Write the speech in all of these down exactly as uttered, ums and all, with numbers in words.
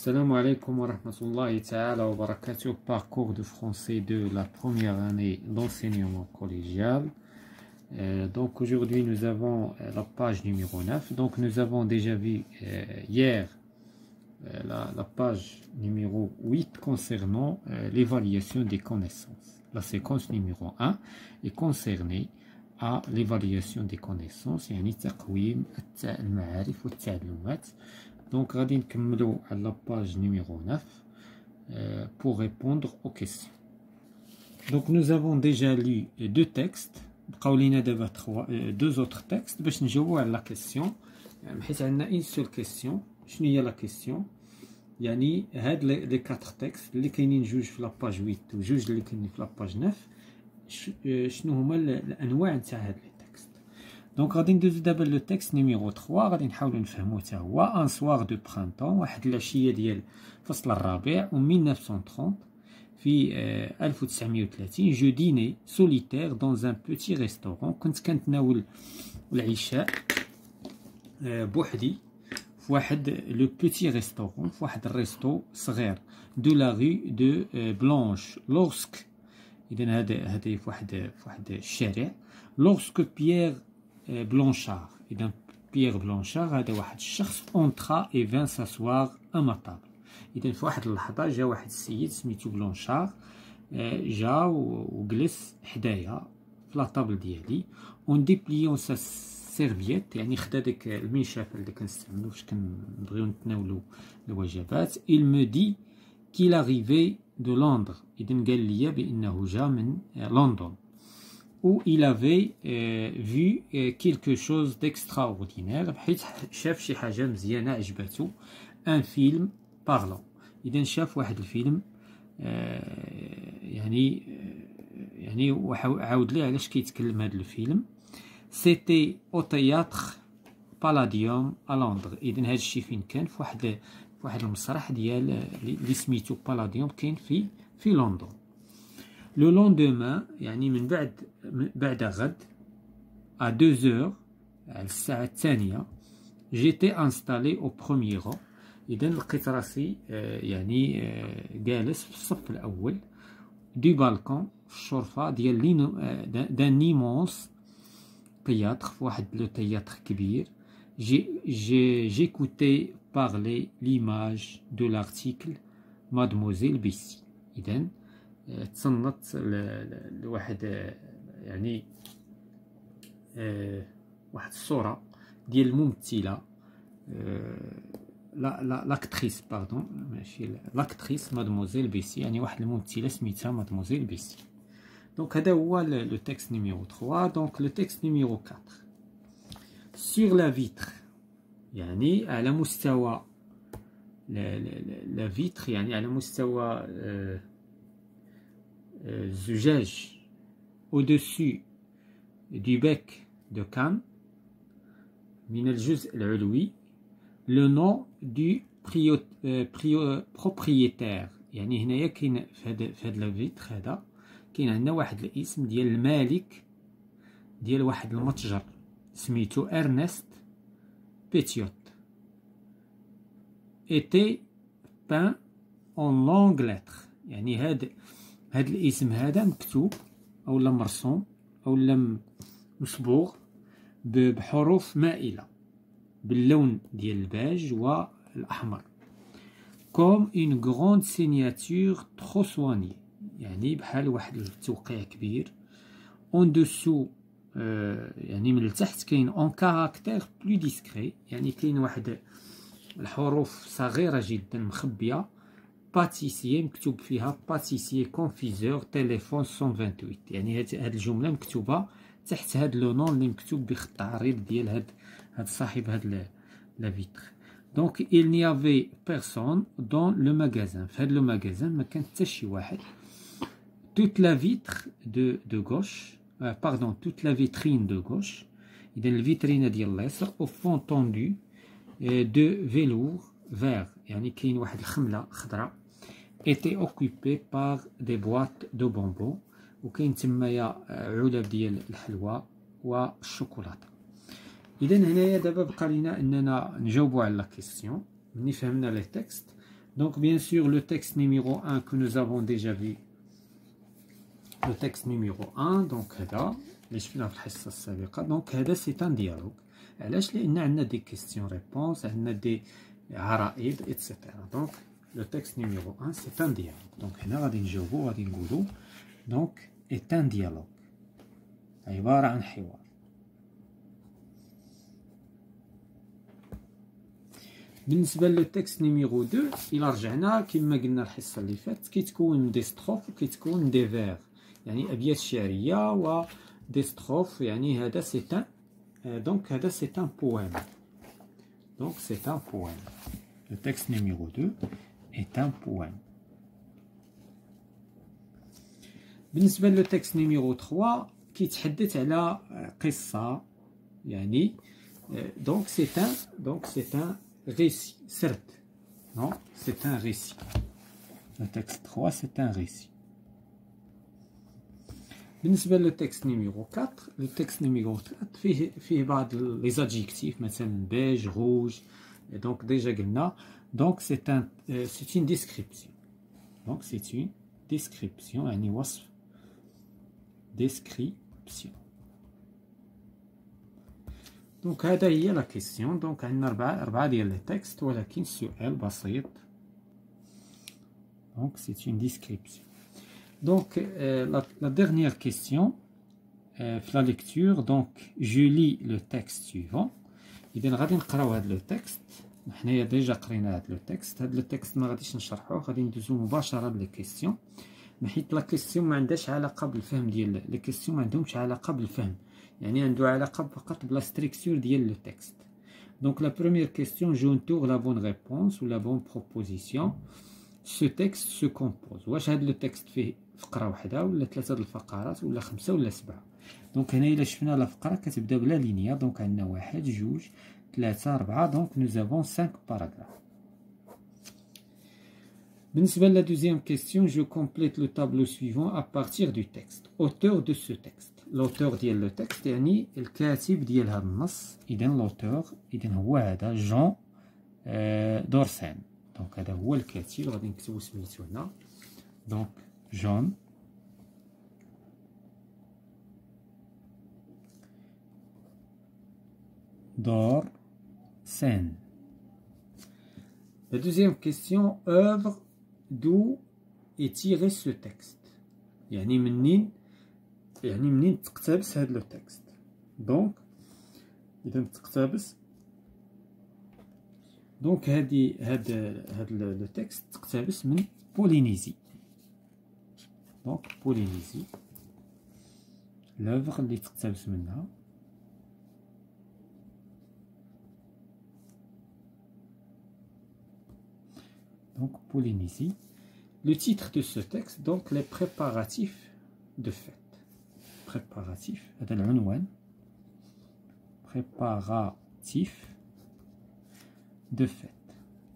Assalamu alaikum wa rahmatullahi ta'ala wa barakatuh. Parcours de français de la première année d'enseignement collégial. Euh, donc aujourd'hui nous avons euh, la page numéro neuf. Donc nous avons déjà vu euh, hier euh, la, la page numéro huit concernant euh, l'évaluation des connaissances. La séquence numéro un est concernée à l'évaluation des connaissances, يعني تقويم المعارف والتعلمات. Donc غادي نكملوا à la page numéro neuf euh, pour répondre aux questions. Donc nous avons déjà lu deux textes. بقاو لينا دابا deux autres textes باش نجاوبوا على la question. حيت عندنا une seule question. شنو هي la question؟ يعني هاد لي quatre textes اللي كاينين جوج في la page huit وجوج اللي كاينين في la page neuf شنو هما الانواع نتاع هاد لي تكست. دونك غادي ندوزو دابا لو تكست نيميرو ثلاثة غادي نحاولو نفهمو حتى هو. ان سوار دو برانتون، واحد العشيه ديال فصل الربيع و ألف وتسعمية وثلاثين في ألف وتسعمية وثلاثين جو ديني سوليتير دون ان بوتي ريستورون. كنت كنتناول العشاء بوحدي في واحد لو بوتي ريستورون، في واحد الريستو صغير دو لا رue دو بلانش. لورسك إذا هذا هذا في واحد في واحد الشارع. لورسك بيير بلانشار، إذا بيير بلانشار هذا واحد الشخص اونترا اي فان ساسوار ا ما طابل. إذا في واحد اللحظة جا واحد السيد سميتو بلانشار جا وجلس حدايا في لاطابل ديالي. اون ديبليون سا سيرفييت، يعني خدا داك المنشفة اللي كنستعملو فاش كنبغيو نتناولو الوجبات. il me dit qu'il arrivait de Londres، إذا قال لي بأنه جا من لندن. où il avait euh, vu euh, quelque chose d'extraordinaire، بحيث شاف شي حاجة مزيانة عجباتو. un film parlant، إذا شاف واحد الفيلم آه يعني آه يعني عاود لي علاش كيتكلم هذا الفيلم. سيتي او تياتر بالاديوم ا لندن، إذا هذا الشيء فين كان؟ في واحد في واحد المسرح ديال اللي سميتو بالاديوم كاين في في لندن. لو لوندومان، يعني من بعد بعد غد ا دو زور على الساعة الثانية. جيتي انستالي او بروميي رو، إذا لقيت راسي يعني جالس في الصف الأول. دو بالكون، في الشرفة ديال لينو دان نيمونس تياتر، في واحد لو تياتر كبير. جي جي جيكوتي بارلي ليماج دو لارتيكل مادموزيل بيسي، إذا تصنت لواحد يعني واحد الصورة ديال الممثلة لا لا لاكتريس باردون ماشي لاكتريس مادموزيل بيسي، يعني واحد الممثلة سميتها مادموزيل بيسي. دونك هذا هو لو تكست نيميرو ثلاثة. دونك لو تكست نيميرو أربعة سور لا فيتر، يعني على مستوى لا فيتر، يعني على مستوى الزجاج. au-dessus du bec de canne، من الجزء العلوي. لو نو دو بروبريتير، يعني هنايا كاين في هذا في هذا لا فيتر هذا كاين عندنا واحد الاسم ديال المالك ديال واحد المتجر سميتو ارنست بيتيوت. ايتي بان اون لونغ لتر، يعني هاد هاد الاسم هذا مكتوب اولا مرسوم اولا مصبوغ بحروف مائلة باللون ديال الباج والاحمر. كوم اون غروند سيناتور ترو سواني، يعني بحال واحد التوقيع كبير. اون دوسو آه يعني من التحت كاين اون كاركتير بلو ديسكري، يعني كاين واحد الحروف صغيرة جدا مخبية. باتيسيي مكتوب فيها باتيسيي كونفيزور تيليفون مية وثمانية وثمانين، يعني هاد هاد الجملة مكتوبة تحت هاد لو نون اللي مكتوب بخط عريض ديال هاد هاد صاحب هاد لا فيتر. دونك il n'y avait personne dans le magasin، في هاد لو ماغازان ما كان حتى شي واحد. toute la vitre de de gauche euh, pardon toute la vitrine de gauche، إذا الفيترينة ديال اليسار. au fond tendu de velours vert، يعني كاين واحد الخملة خضراء. était occupé par des boîtes de bonbons، وكاين تمايا علب ديال الحلوى والشوكولاتة. إذا هنايا دابا بقى لينا أننا نجاوبو على لا كيسيون. ملي فهمنا لي تكست Donc, bien sûr, le texte numéro un que nous avons déjà vu. Le texte numéro un, donc, donc, c'est un dialogue. علاش لأن عندنا des questions-réponses, عندنا des عرائض, et cetera. Donc, le texte numéro un, c'est un dialogue. Donc, هنا غادي نجاوبو غادي نقولو donc est un dialogue. عبارة عن حوار. بالنسبة للتكست نيميرو دو إلا رجعنا كما قلنا الحصة اللي فاتت كيتكون من دي ستروف وكيتكون من دي فيغ، يعني أبيات شعرية و دي ستروف، يعني هذا سي ان دونك هذا سي ان بويم. دونك سي ان بويم. لو تكست نيميرو دو est un poème. بالنسبة لو تكست نيميرو ثلاثة كيتحدث على قصة، يعني دونك سي ان دونك سي ان récit, certes. Non, c'est un récit. Le texte trois, c'est un récit. بالنسبة للتكست نيميرو أربعة، le texte numéro quatre فيه فيه بعض les adjectifs مثلا beige, rouge. Et donc déjà قلنا donc c'est un c'est une description. Donc c'est une description يعني وصف description. دونك هذا هي لا كيسيون. دونك عندنا أربعة أربعة ديال لي تكست، ولكن سؤال بسيط. دونك سي اون ديسكريبسيون. دونك لا ديرنيير كيسيون في لا ليكتور. دونك جو لي لو تكست سويفون. إذا غادي نقراو هاد لو تكست. حنايا ديجا قرينا هاد لو تكست. هاد لو تكست ما غاديش نشرحوه، غادي ندوزو مباشرة لي كيسيون، حيت لا كيسيون ما عندهاش علاقة بالفهم ديال لي كيسيون، ما عندهمش علاقة بالفهم، يعني عنده علاقة فقط بلا ستركتور ديال لو تكست. دونك لا بروميير كيسيون جونتور لا بون ريبونس ولا بون بروبوزيسيون. سو تكست سو كومبوز. واش هاد لو تكست فيه فقرة وحدة ولا ثلاثة د الفقرات ولا خمسة ولا سبعة؟ دونك هنا إلا شفنا لا فقرة كتبدا بلا لينيا، دونك عندنا واحد جوج ثلاثة أربعة، دونك نو زافون خمسة باراغراف. بالنسبة لا دوزيام كيسيون جو كومبليت لو تابلو سويفون à partir du texte. auteur de ce texte. لوتور ديال لو تكست يعني الكاتب ديال هذا النص. اذا لوتور اذا هو هذا جون دورسين. دونك هذا هو الكاتب، غادي نكتبو سميتو هنا. دونك جون دورسين. La deuxième question, œuvre d'où est tiré ce texte. يعني منين يعني منين تقتبس هاد لو تكست. دونك اذا تقتبس دونك هادي هاد هاد لو تكست تقتبس من بولينيزي. دونك بولينيزي لوفغ اللي تقتبس منها. دونك بولينيزي. Le titre de ce texte, donc les préparatifs de fête. Préparatif, هذا العنوان. Préparatif de fête.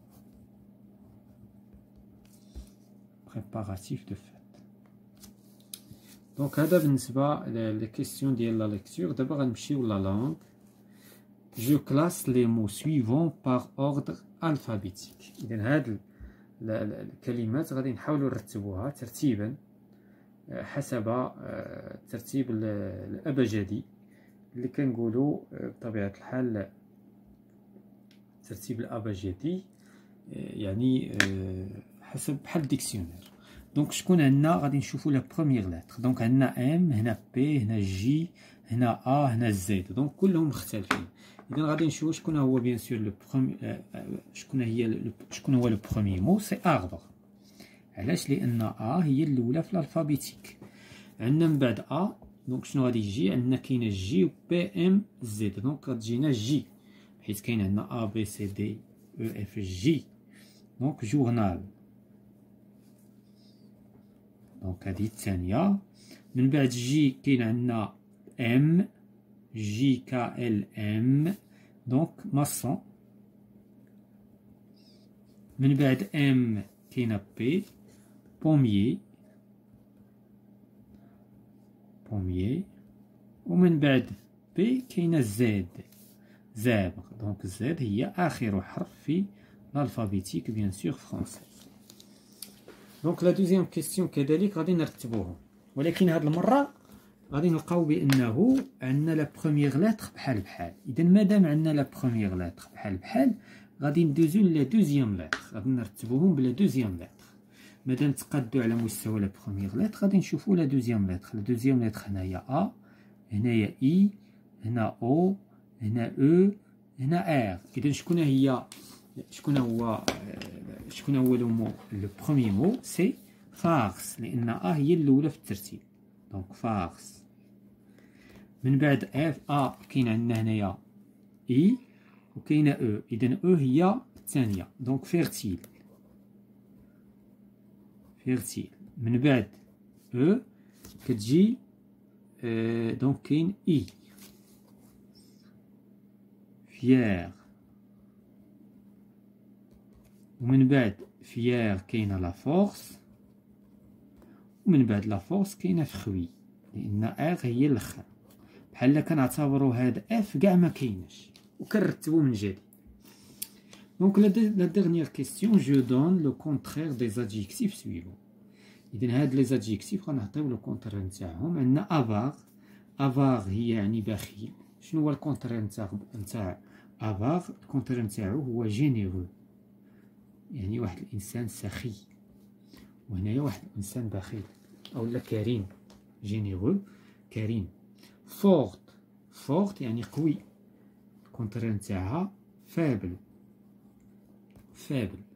Préparatif de fête. Donc هذا بالنسبة لي كيسيون ديال لا ليكتور. دابا غنمشيو لا لانغ. Je classe les mots suivants par ordre alphabétique. إذا هاد الكلمات غادي نحاولوا نرتبوها ترتيبا حسب الترتيب الأبجدي اللي كنقولوا بطبيعة الحال الترتيب الأبجدي، يعني حسب بحال ديكسيونير. دونك شكون عندنا؟ غادي نشوفوا لا بروميير لاتر. دونك عندنا ام، هنا بي، هنا جي، هنا ا، هنا زد. دونك كلهم مختلفين. اذا غادي نشوفوا شكون هو بيان سور لو برومي شكون هي شكون هو لو بروميير مو. سي اربر. علاش؟ لان ا هي الاولى في الالفابيتيك. عندنا من بعد ا دونك شنو غادي يجي؟ عندنا كاينه جي و بي ام زد. دونك غتجينا جي حيت كاين عندنا ا بي سي دي او اف جي. دونك جورنال. دونك هذه الثانيه. من بعد جي كاين عندنا ام جي كا ال ام. دونك ماسون. من بعد ام كاينه بي بوميي بوميي. ومن بعد بي كاينه زد زابغ. دونك زد هي اخر حرف في l'alphabétique bien sûr français. دونك لا دوزيام كيستيون كذلك غادي نرتبوهم، ولكن هاد المره غادي نلقاو بانه عندنا لا بروميير لتر بحال بحال. اذا مادام عندنا لا بروميير لتر بحال بحال غادي ندوزو لا دوزيام لتر، غادي نرتبوهم بلا دوزيام لتر. مادام تقادوا على مستوى لا بروميير لتر غادي نشوفوا لا دوزيام لتر. لا دوزيام لتر هنايا ا، هنايا اي، هنا او، هنا او، هنا ار. اذا شكون هي شكون هو شكون هو لو مو لو بروميير مو؟ سي فارس، لان ا هي الاولى في الترتيب. دونك فارس. من بعد اف ا كاين عندنا هنايا اي وكاينه او، اذا او هي الثانيه. دونك فيرتيل فيرتيل. من بعد او كتجي أه دونك كاين اي فيير، ومن بعد فيير كاينه لا فورس، ومن بعد لا فورس كاينه فخوي، لان ار هي الاخر. بحال كنعتبروا هاد اف كاع ما كاينش وكنرتبو من جديد. دونك لا ديرنيير كيستيون جو دون لو كونترير دي زادجيكتيف سويفون. اذا هاد لي زادجيكتيف غنعطيو لو كونترير نتاعهم. عندنا افار، افار هي يعني بخيل. شنو هو الكونترير نتاع نتاع افار؟ الكونترير نتاعو هو جينيرو، يعني واحد الانسان سخي. وهنايا واحد الانسان بخيل اولا كريم، جينيرو كريم. فورت، فورت يعني قوي، الكونترير نتاعها فابل، فابل.